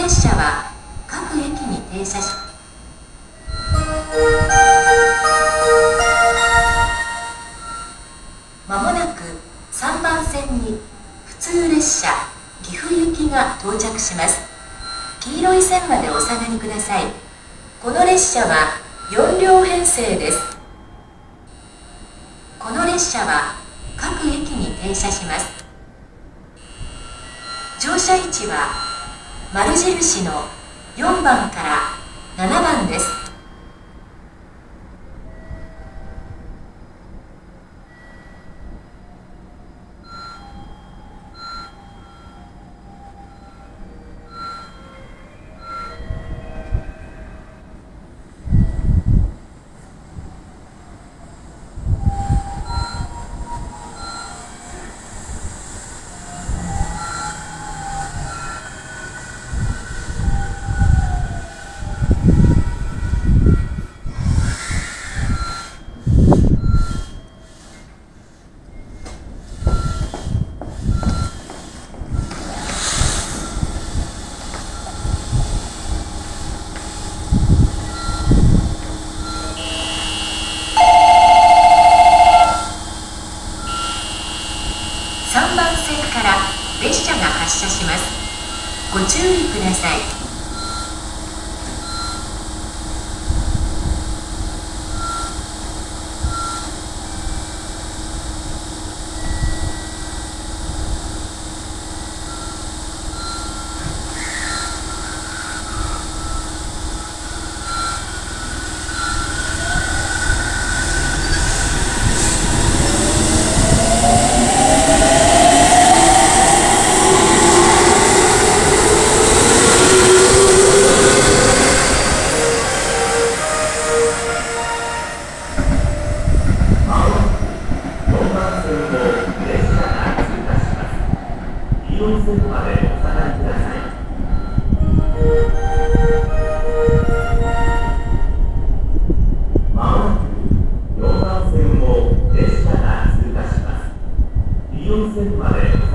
列車は各駅に停車し、まもなく3番線に普通列車岐阜行きが到着します。黄色い線までお下がりください。この列車は4両編成です。この列車は各駅に停車します。乗車位置は丸印の4番から7番です。3番線から列車が発車します。ご注意ください。 4番線を列車が通過します。4線まで